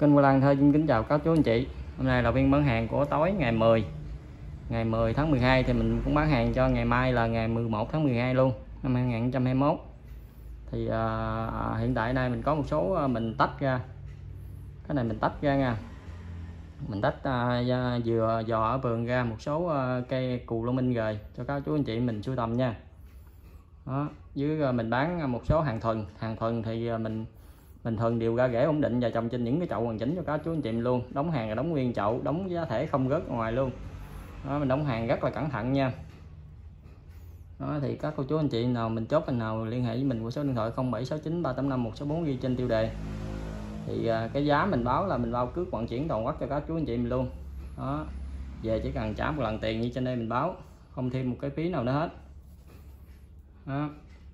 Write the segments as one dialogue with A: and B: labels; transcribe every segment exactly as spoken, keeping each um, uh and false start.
A: Kênh Hoa Lan thôi xin kính chào các chú anh chị. Hôm nay là phiên bán hàng của tối ngày mười ngày mười tháng mười hai, thì mình cũng bán hàng cho ngày mai là ngày mười một tháng mười hai luôn năm hai nghìn không trăm hai mươi mốt. Thì à, hiện tại đây mình có một số mình tách ra, cái này mình tách ra nha, mình tách à, dừa giò ở vườn ra một số à, cây cù lô minh rồi cho các chú anh chị mình sưu tầm nha. Đó, dưới mình bán một số hàng thuần, hàng thuần thì mình mình thường đều ra rễ ổn định và trồng trên những cái chậu hoàn chỉnh cho các chú anh chị luôn. Đóng hàng là đóng nguyên chậu, đóng giá thể không rớt ngoài luôn. Đó, mình đóng hàng rất là cẩn thận nha. Đó, thì các cô chú anh chị nào mình chốt anh nào liên hệ với mình qua số điện thoại không bảy sáu chín ba tám năm một sáu bốn ghi trên tiêu đề. Thì à, cái giá mình báo là mình bao cước vận chuyển toàn quốc cho các chú anh chị mình luôn. Đó, về chỉ cần trả một lần tiền như trên đây mình báo, không thêm một cái phí nào nữa hết. Đó.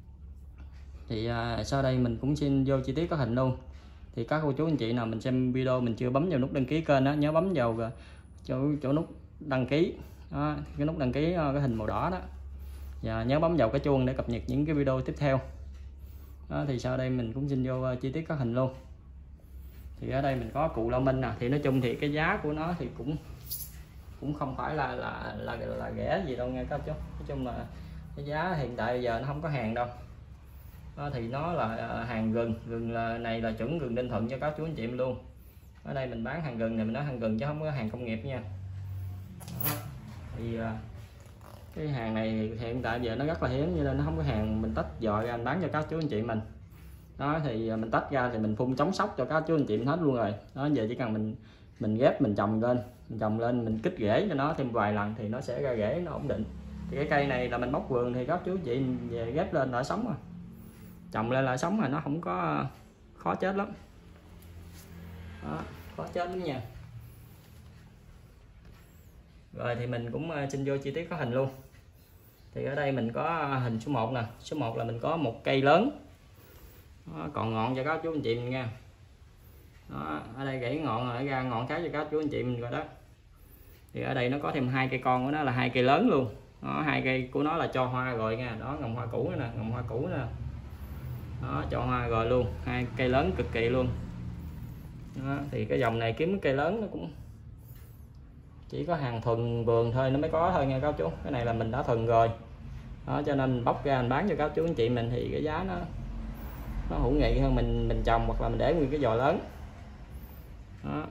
A: Thì à, sau đây mình cũng xin vô chi tiết có hình luôn. Thì các cô chú anh chị nào mình xem video mình chưa bấm vào nút đăng ký kênh đó, nhớ bấm vào chỗ, chỗ nút đăng ký đó, cái nút đăng ký cái hình màu đỏ đó, và nhớ bấm vào cái chuông để cập nhật những cái video tiếp theo đó. Thì sau đây mình cũng xin vô chi tiết có hình luôn. Thì ở đây mình có cù lô minh nè, thì nói chung thì cái giá của nó thì cũng cũng không phải là là là là, là rẻ gì đâu nha các chú. Nói chung là cái giá hiện tại bây giờ nó không có hàng đâu. Đó, thì nó là hàng gừng, gừng là này là chuẩn gừng Ninh Thuận cho các chú anh chị em luôn. Ở đây mình bán hàng gừng này, mình nói hàng gừng chứ không có hàng công nghiệp nha. Đó, thì cái hàng này thì hiện tại giờ nó rất là hiếm, cho nên nó không có hàng mình tách dòi ra anh bán cho các chú anh chị mình. Đó, thì mình tách ra thì mình phun chống sốc cho các chú anh chị mình hết luôn rồi. Đó, giờ chỉ cần mình mình ghép mình trồng lên, mình trồng lên mình kích rễ cho nó thêm vài lần thì nó sẽ ra rễ nó ổn định. Thì cái cây này là mình bóc vườn thì các chú anh chị về ghép lên lại sống rồi, trồng lên lại sống mà nó không có khó chết lắm. Đó, khó chết lắm nha. Rồi thì mình cũng xin vô chi tiết có hình luôn. Thì ở đây mình có hình số một nè, số một là mình có một cây lớn. Đó, còn ngọn cho các chú anh chị mình nha. Đó, ở đây gãy ngọn rồi ra ngọn khác cho các chú anh chị mình rồi đó. Thì ở đây nó có thêm hai cây con của nó là hai cây lớn luôn. Đó, hai cây của nó là cho hoa rồi nha. Đó, ngồng hoa cũ nè, ngồng hoa cũ nè. Đó, cho hoa rồi luôn, hai cây lớn cực kỳ luôn. Đó, thì cái dòng này kiếm cây lớn nó cũng chỉ có hàng thuần vườn thôi nó mới có thôi nha các chú. Cái này là mình đã thuần rồi. Đó, cho nên bóc ra mình bán cho các chú anh chị mình thì cái giá nó nó hữu nghị hơn mình mình trồng hoặc là mình để nguyên cái giò lớn. Đó.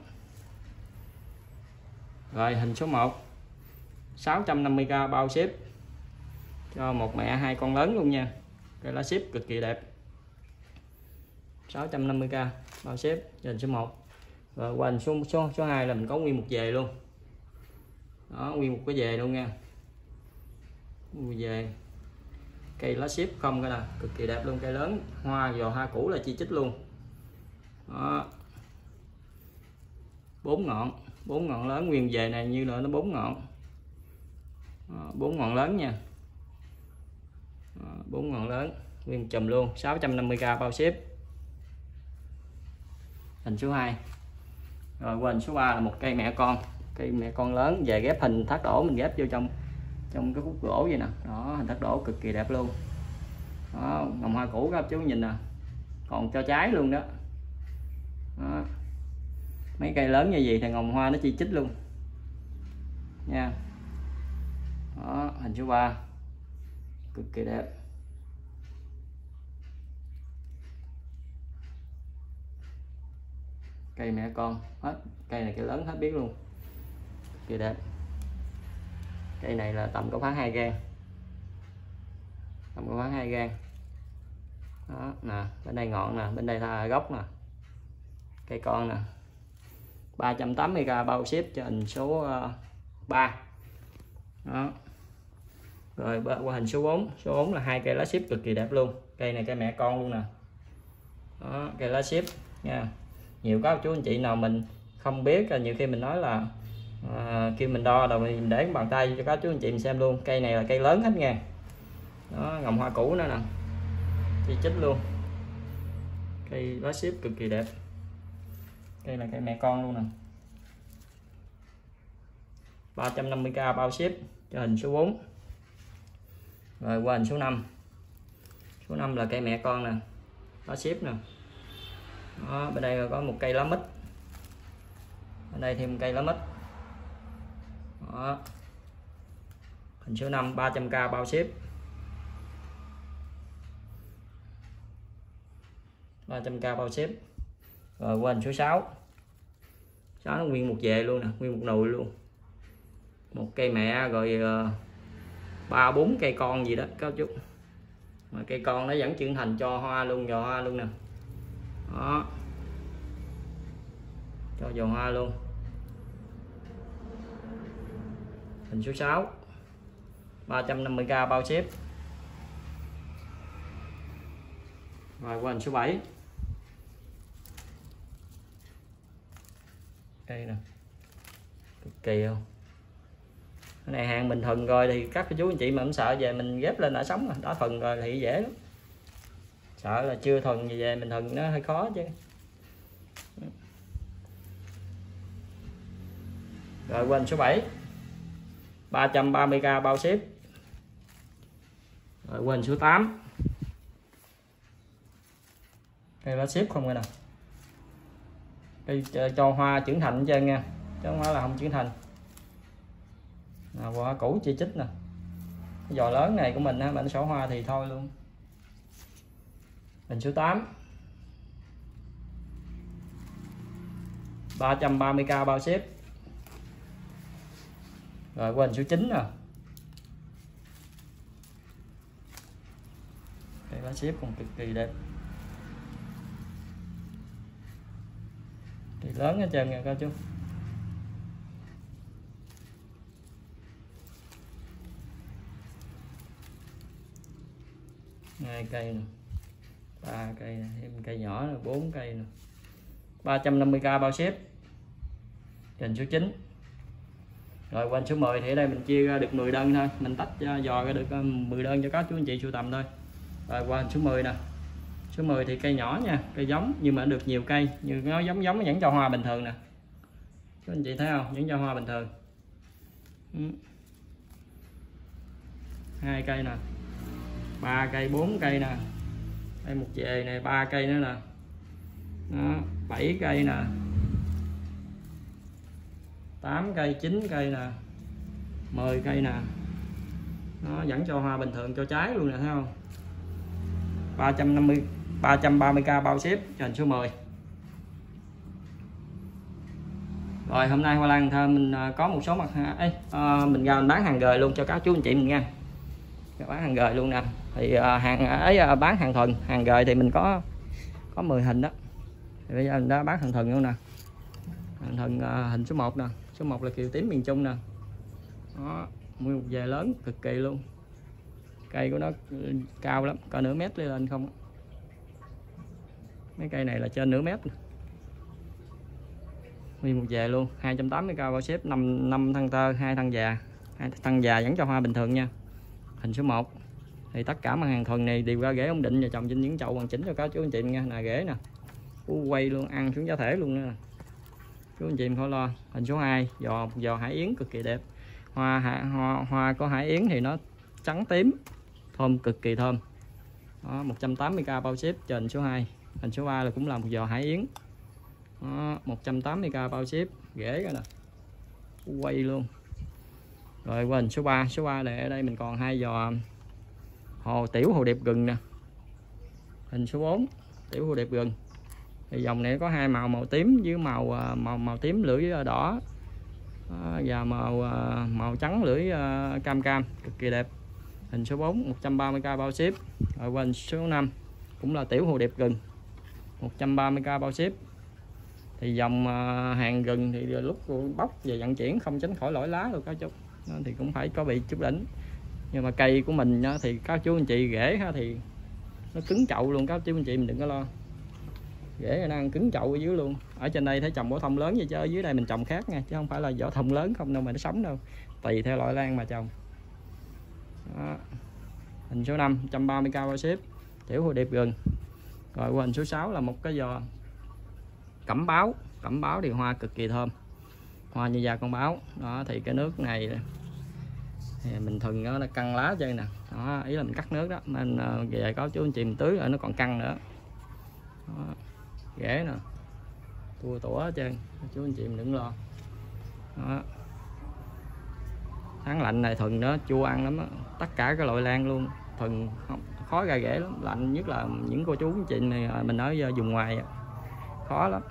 A: Rồi hình số một sáu trăm năm mươi k bao ship cho một mẹ hai con lớn luôn nha. Cái lá ship cực kỳ đẹp, sáu trăm năm mươi k bao ship hình số một. Rồi qua hình số số số hai là mình có nguyên một về luôn. Đó, nguyên một cái về luôn nha, một về cây lá ship không cái là cực kỳ đẹp luôn, cây lớn, hoa giò hoa cũ là chi chít luôn. Đó, bốn ngọn, bốn ngọn lớn nguyên về này như là nó bốn ngọn. Đó, bốn ngọn lớn nha. Đó, bốn ngọn lớn nguyên chùm luôn, sáu trăm năm mươi k bao ship. Hình số hai. Rồi qua hình số ba là một cây mẹ con, cây mẹ con lớn về ghép hình thác đổ, mình ghép vô trong trong cái khúc gỗ vậy nè. Đó, hình thác đổ cực kỳ đẹp luôn. Đó, ngồng hoa cũ các chú nhìn nè, còn cho trái luôn đó. Đó, mấy cây lớn như vậy thì ngồng hoa nó chi chít luôn nha. Đó, hình số ba cực kỳ đẹp. Cây mẹ con hết, cây này cây lớn hết biết luôn, kỳ đẹp. Cây này là tầm có khoảng hai gan, tầm có khoảng hai gan. Đó nè, bên đây ngọn nè, bên đây là gốc nè, cây con nè. Ba trăm tám mươi k bao ship cho hình số ba. Đó. Rồi qua hình số bốn, số bốn là hai cây lá ship cực kỳ đẹp luôn. Cây này cây mẹ con luôn nè. Đó, cây lá ship nha. Nhiều các chú anh chị nào mình không biết, nhiều khi mình nói là à, kêu mình đo rồi mình để bàn tay cho các chú anh chị mình xem luôn. Cây này là cây lớn hết nha. Đó, ngồng hoa cũ nữa nè, chi chít luôn, cây lá ship cực kỳ đẹp. Cây là cây mẹ con luôn nè, ba trăm năm mươi k bao ship cho hình số bốn. Rồi qua hình số năm. Số năm là cây mẹ con nè, lá ship nè. Đó, bên đây có một cây lá mít, ở đây thêm cây lá mít. Đó. Hình số năm ba trăm k bao ship. ba trăm k bao ship. Rồi qua hình số sáu. Sáu nó nguyên một về luôn nè, nguyên một nồi luôn. Một cây mẹ rồi ba bốn cây con gì đó các chú. Mà cây con nó vẫn trưởng thành cho hoa luôn, giò hoa luôn nè. Đó. Cho giò hoa luôn. Hình số sáu ba trăm năm mươi k bao ship. Rồi qua hình số bảy. Đây nè, cực kỳ không. Cái này hàng bình thường rồi thì các chú anh chị mà không sợ về mình ghép lên đã sống rồi, đã thuần rồi thì dễ lắm. Sợ là chưa thuần gì về mình thuần nó hơi khó chứ. Rồi qua hình số bảy ba trăm ba mươi k bao ship. Rồi qua hình số tám. Đây là ship không rồi nè. Đây cho hoa trưởng thành cho nha, chứ không phải là không trưởng thành. À, hoa cũ chi chích nè. Cái giò lớn này của mình á, mà nó sổ hoa thì thôi luôn. Hình số tám ba trăm ba mươi k bao ship. Rồi qua hình số chín nè. Đây lá ship còn cực kỳ đẹp. Thì lớn hết trơn nha các chú. Hai cây nè, ba cây nè, thêm cây nhỏ nè, bốn cây nè. ba trăm năm mươi k bao ship. Hình số chín. Rồi qua số mười thì ở đây mình chia ra được mười đơn thôi, mình tách giò ra được mười đơn cho các chú anh chị sưu tầm thôi. Rồi qua số mười nè. Số mười thì cây nhỏ nha, cây giống nhưng mà được nhiều cây, như nó giống giống vẫn cho hoa bình thường nè. Các anh chị thấy không? Vẫn cho hoa bình thường. Ừ. Hai cây nè. Ba cây, bốn cây nè. Đây một chề này, ba cây nữa nè. Đó, bảy cây nè. tám cây, chín cây nè. mười cây nè. Nó vẫn cho hoa bình thường, cho trái luôn nè, thấy không? ba trăm năm mươi ba trăm ba mươi k bao ship cho hình số mười. Rồi hôm nay Hoa Lan Thơ mình có một số mặt hàng ấy, à, mình ra mình bán hàng gời luôn cho các chú anh chị mình nha. Bán hàng gời luôn nè. Thì à, hàng ấy à, bán hàng thuần, hàng gời thì mình có có mười hình đó. Thì bây giờ mình đã bán hàng thuần luôn nè. Hàng thuần à, hình số một nè, số một là kiều tím miền Trung nè. Đó, nguyên một về lớn cực kỳ luôn. Cây của nó cao lắm, có nửa mét lên không. Mấy cây này là trên nửa mét. Nguyên một về luôn, hai trăm tám mươi k bao ship, năm năm thân tơ, hai thân già. Hai thân già vẫn cho hoa bình thường nha. Hình số một. Thì tất cả mặt hàng thuần này đều ra rễ ổn định và trồng trên những chậu hoàn chỉnh cho các chú anh chị nha. Là rễ nè. Cú quay luôn, ăn xuống giá thể luôn nữa. Chú anh chị không khỏi lo. Hình số hai, giò giò hải yến cực kỳ đẹp. Hoa hoa hoa có hải yến thì nó trắng tím, thơm cực kỳ thơm. Đó, một trăm tám mươi k bao ship cho hình số hai. Hình số ba là cũng là một giò hải yến. Đó, một trăm tám mươi k bao ship, rễ rồi nè. Quay luôn. Rồi qua hình số ba, số ba này ở đây mình còn hai giò hồ tiểu hồ điệp gừng nè. Hình số bốn, tiểu hồ điệp gừng. Thì dòng này có hai màu, màu tím với màu màu màu tím lưỡi đỏ. Đó, và màu màu trắng lưỡi cam cam, cực kỳ đẹp. Hình số bốn, một trăm ba mươi k bao ship. Rồi qua hình số năm cũng là tiểu hồ điệp gừng, một trăm ba mươi k bao ship. Thì dòng hàng gừng thì lúc bóc về vận chuyển không tránh khỏi lỗi lá đâu các chú. Đó, thì cũng phải có bị chút đỉnh. Nhưng mà cây của mình thì các chú anh chị rễ thì nó cứng chậu luôn, các chú anh chị mình đừng có lo. Rễ nó ăn cứng chậu ở dưới luôn. Ở trên đây thấy trồng vỏ thông lớn vậy chứ ở dưới đây mình trồng khác nha, chứ không phải là vỏ thông lớn không đâu mà nó sống đâu. Tùy theo loại lan mà trồng. Đó. Hình số năm, một trăm ba mươi k bao ship, tiểu hồ điệp gừng. Rồi qua hình số sáu là một cái giò cẩm báo. Cẩm báo thì hoa cực kỳ thơm, hoa như da con báo. Đó thì cái nước này thì mình thường nó căng lá chơi nè. Đó, ý là mình cắt nước đó nên về có chú anh chị mình tưới rồi nó còn căng nữa. Đó, rễ nè tua tủa hết trơn, chú anh chị mình đừng lo. Đó. Tháng lạnh này thuần đó chua ăn lắm đó. Tất cả các loại lan luôn, thuần không khó ra rễ lắm, lạnh nhất là những cô chú chị này mình ở vùng ngoài khó lắm.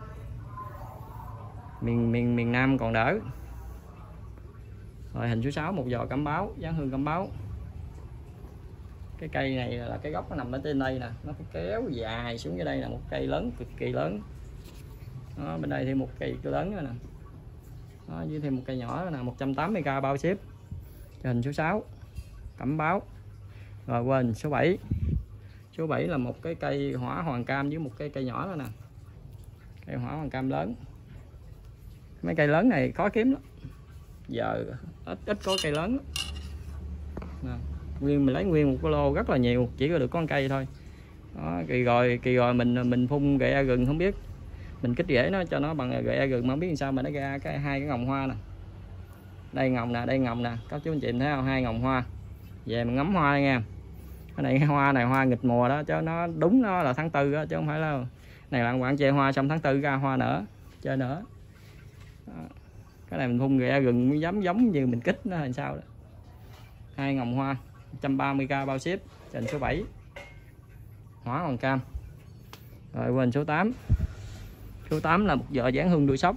A: Miền miền miền Nam còn đỡ. Rồi hình số sáu, một giò cẩm báo, dán hương cẩm báo. Cái cây này là cái gốc nó nằm ở trên đây nè, nó kéo dài xuống dưới đây là một cây lớn, cực kỳ lớn. Đó, bên đây thêm một cây lớn nữa nè. Đó, dưới thêm một cây nhỏ nữa nè, một trăm tám mươi k bao ship. Hình số sáu, cẩm báo. Rồi quên số bảy. Số bảy là một cái cây hỏa hoàng cam với một cái cây nhỏ đó nè. Cây hỏa hoàng cam lớn. Mấy cây lớn này khó kiếm lắm. Giờ ít ít có cây lớn. Nè, nguyên mình lấy nguyên một cái lô rất là nhiều, chỉ có được con cây thôi. Đó, kỳ rồi kỳ rồi mình mình phun gậy rừng không biết. Mình kích rễ nó cho nó bằng gậy rừng mà không biết làm sao mà nó ra cái hai cái ngồng hoa nè. Đây ngồng nè, đây ngồng nè, các chú anh chị thấy không? Hai ngồng hoa. Về mình ngắm hoa nha. Cái này cái hoa này hoa nghịch mùa đó, chứ nó đúng nó là tháng tư đó, chứ không phải là này là bạn chơi hoa xong tháng tư ra hoa nữa, chơi nữa. Đó. Cái này mình phun gậy rừng mới giống giống như mình kích nó làm sao đó. Hai ngồng hoa, một trăm ba mươi k bao ship. Trình số bảy, hỏa hoàng cam. Rồi quên số tám. Số tám là một vợ dán hương đuôi sóc.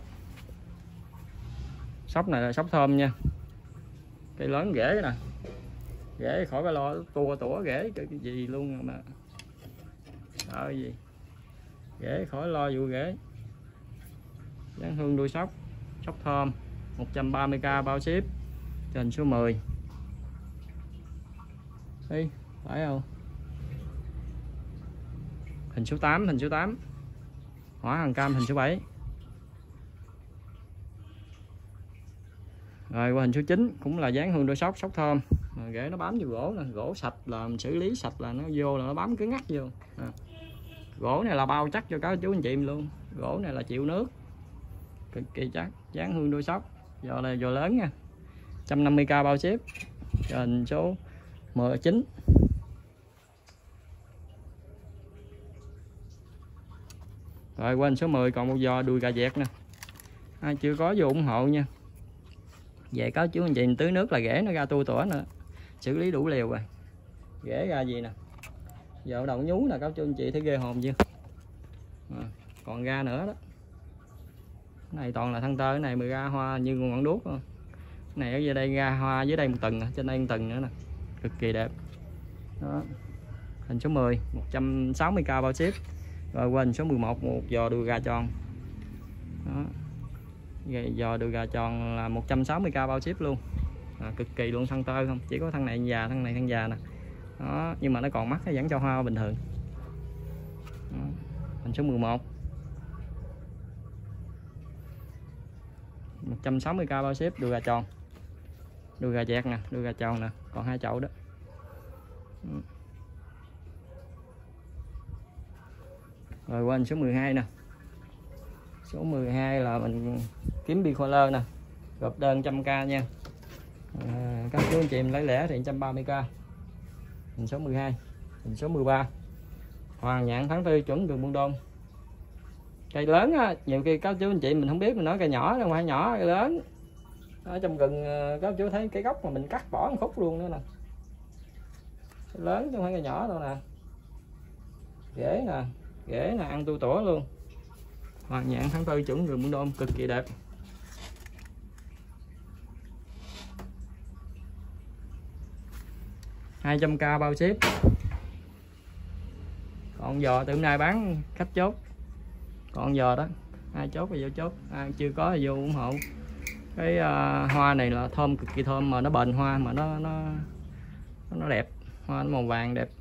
A: Sóc này là sóc thơm nha. Cây lớn rễ nè, rễ khỏi phải lo tua tủa rễ cái gì luôn mà sợ gì, rễ khỏi lo vụ rễ. Dán hương đuôi sóc, sóc thơm, một trăm ba mươi k bao ship. Trình số mười. Đi, phải không? Hình số tám, hình số tám. Hỏa hoàng cam hình số bảy. Rồi qua hình số chín cũng là dán hương đôi sóc, sóc thơm. Rồi rễ nó bám vô gỗ nè, gỗ sạch là mình xử lý sạch là nó vô là nó bám cứng ngắt vô. À. Gỗ này là bao chắc cho các chú anh chị mình luôn. Gỗ này là chịu nước. Cực kỳ chắc, dán hương đôi sóc. Giò này giò lớn nha. một trăm năm mươi k bao ship. Hình số mười chín. Rồi quên số mười còn một giò đùi gà vẹt nè. Ai chưa có vô ủng hộ nha. Về có chú anh chị tưới nước là rễ nó ra tua tủa nữa. Xử lý đủ liều rồi. Rễ ra gì nè. Giờ đậu nhú nè các chú anh chị thấy ghê hồn chưa. À, còn ra nữa đó. Cái này toàn là thân tơ, cái này mà ra hoa như con ngọn đuốc. Cái này ở dưới đây ra hoa dưới đây một tầng, trên đây một tầng nữa nè. Cực kỳ đẹp. Đó. Hình số mười, một trăm sáu mươi k bao ship. Rồi quên số mười một, một giò đùi gà tròn. Đó. Giò đùi gà tròn là một trăm sáu mươi k bao ship luôn. À, cực kỳ luôn, thân tơ không, chỉ có thân này già, thân này thân già nè. Đó, nhưng mà nó còn mắt nó vẫn cho hoa bình thường. Đó. Hình số mười một, một trăm sáu mươi k bao ship, đùi gà tròn, đùi gà vẹt nè, đùi gà tròn nè, còn hai chậu đó. Đó. Rồi quên số mười hai nè. Số mười hai là mình kiếm bi khoa lơ nè, gộp đơn một trăm k nha. À, các chú anh chị mình lấy lẻ thì một trăm ba mươi k. Hình số mười hai. Hình số mười ba, hoàng nhạn tháng tư chuẩn đường Buôn Đôn. Cây lớn á, nhiều khi các chú anh chị mình không biết, mình nói cây nhỏ đâu, không phải nhỏ, cây lớn. Ở trong rừng các chú thấy cái gốc mà mình cắt bỏ một khúc luôn nữa nè. Cây lớn chứ không phải cây nhỏ đâu nè. Rễ nè, rễ nè, ăn tu tủa luôn. Hoàng nhạn tháng tư chuẩn đường Buôn Đôn, cực kỳ đẹp. hai trăm k bao ship. Còn giò từ hôm nay bán khách chốt. Còn giò đó, ai chốt thì vô chốt, ai chưa có thì vô ủng hộ. Cái uh, hoa này là thơm, cực kỳ thơm, mà nó bền hoa, mà nó nó nó đẹp, hoa nó màu vàng đẹp.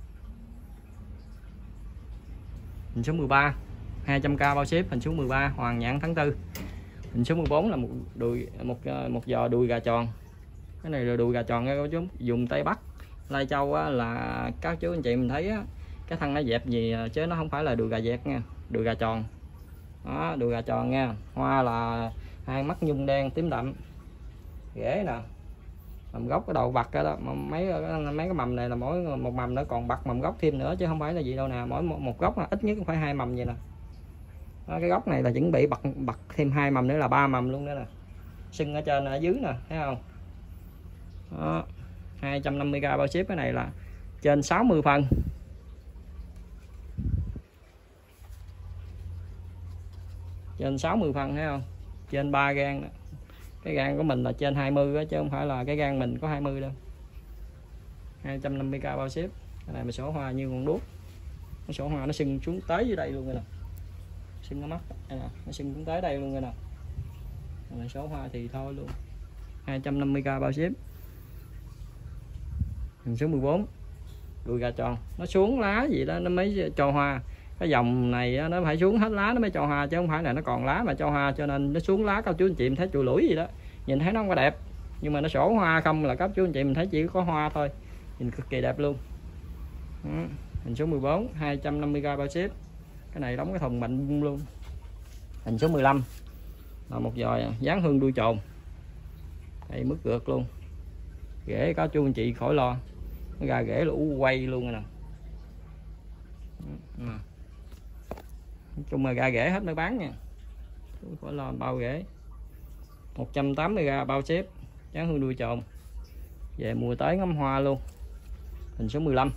A: Hình số mười ba, hai trăm k bao ship. Hình số mười ba, hoàng nhãn tháng tư. Hình số mười bốn là một đùi một một giò đùi gà tròn. Cái này là đùi gà tròn nha các chú, dùng Tây Bắc Lai Châu á, là các chú anh chị mình thấy á, cái thân nó dẹp gì chứ nó không phải là đùi gà vẹt nha, đùi gà tròn. Đó, đùi gà tròn nha. Hoa là hai mắt nhung đen tím đậm. Rễ nè, mầm gốc cái đầu bạc đó, mấy mấy cái mầm này là mỗi một mầm nó còn bạc mầm gốc thêm nữa chứ không phải là gì đâu nè, mỗi một, một gốc là ít nhất cũng phải hai mầm vậy nè. Đó, cái gốc này là chuẩn bị bật bật thêm hai mầm nữa là ba mầm luôn nữa nè. sưng ở trên ở dưới nè, thấy không? Đó, hai trăm năm mươi k bao ship. Cái này là trên sáu mươi phân, trên sáu mươi phân, thấy không? Trên ba gan đó. Cái gan của mình là trên hai mươi đó, chứ không phải là cái gan mình có hai mươi đâu. Hai trăm năm mươi k bao ship. Cái này mà sổ hoa như con đuốc, cái sổ hoa nó sưng xuống tới dưới đây luôn rồi nè, sưng nó mắt đây nè, nó sưng xuống tới đây luôn rồi nè. Này số hoa thì thôi luôn. Hai trăm năm mươi k bao ship. Hình số mười bốn, đùi gà tròn, nó xuống lá gì đó nó mới cho hoa. Cái dòng này nó phải xuống hết lá nó mới cho hoa, chứ không phải là nó còn lá mà cho hoa, cho nên nó xuống lá. Các chú anh chị mình thấy chùi lũi gì đó, nhìn thấy nó không có đẹp, nhưng mà nó sổ hoa không là các chú anh chị mình thấy chỉ có hoa thôi, nhìn cực kỳ đẹp luôn. Đó. Hình số mười bốn, hai trăm năm mươi k bao ship. Cái này đóng cái thùng mạnh luôn. Hình số mười lăm là một giò dán hương đuôi trồn, đây mức gượt luôn, rễ có chú anh chị khỏi lo, nó ra rễ lũ quay luôn rồi nè. Nói chung là ra rễ hết mới bán nha, khỏi lo bao rễ. Một trăm tám mươi k bao ship, dán hương đuôi trồn, về mùa tới ngắm hoa luôn. Hình số mười lăm.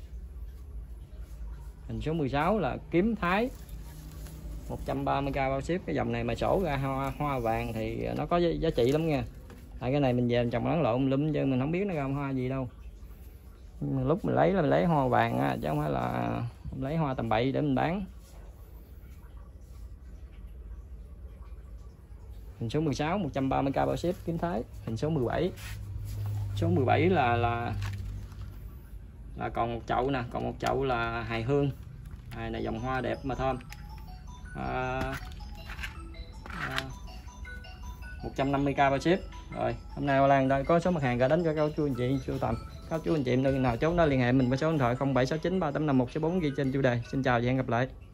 A: Hình số mười sáu là kiếm thái, một trăm ba mươi k bao ship. Cái dòng này mà sổ ra hoa, hoa vàng thì nó có giá trị lắm nha. Tại cái này mình về mình trồng lẫn lộn lum chứ mình không biết nó ra hoa gì đâu. Nhưng mà lúc mình lấy là mình lấy hoa vàng á, chứ không phải là mình lấy hoa tầm bậy để mình bán. Hình số mười sáu, một trăm ba mươi k bao ship kiếm thái. Hình số mười bảy. Số mười bảy là là là còn một chậu nè, còn một chậu là hài hương. Hài này dòng hoa đẹp mà thơm. À, à, một trăm năm mươi k bao ship. Rồi hôm nay Hoa Lan đây có số mặt hàng gửi đến cho các chú anh chị sưu tầm. Các chú anh chị nào chốt đó liên hệ mình với số điện thoại không bảy sáu chín ba tám năm một sáu bốn ghi trên chủ đề. Xin chào và hẹn gặp lại.